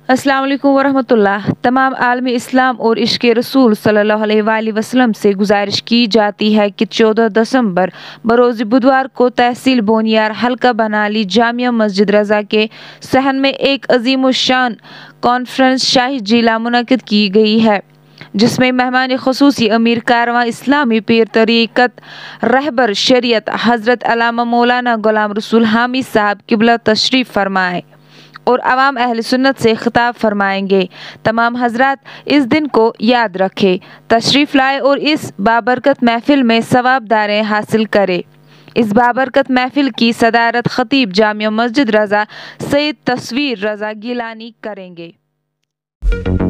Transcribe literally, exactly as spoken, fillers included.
अस्सलाम वालेकुम वरहमतुल्लाह। तमाम आलमी इस्लाम और इश्क़ रसूल सल्लल्लाहु अलैहि वसल्लम से गुजारिश की जाती है कि चौदह दिसंबर बरोज़ बुधवार को तहसील बोनियार हल्का बनाली जामिया मस्जिद रज़ा के सहन में एक अज़ीमुश्शान कॉन्फ्रेंस शाही जिला मुनक़िद की गई है, जिसमें मेहमान ख़ुसूसी अमीर कारवां इस्लामी पीर तरीक़त रहबर शरीयत हज़रत अल्लामा मौलाना ग़ुलाम रसूल हामी साहब क़िबला तशरीफ़ फरमाए और अवाम अहले सुन्नत से खिताब फरमाएंगे। तमाम हजरात इस दिन को याद रखें, तशरीफ़ लाए और इस बाबरकत महफिल में सवाबदारें हासिल करें। इस बाबरकत महफिल की सदारत खतीब जामिया मस्जिद रज़ा सैयद तस्वीर रज़ा गिलानी करेंगे।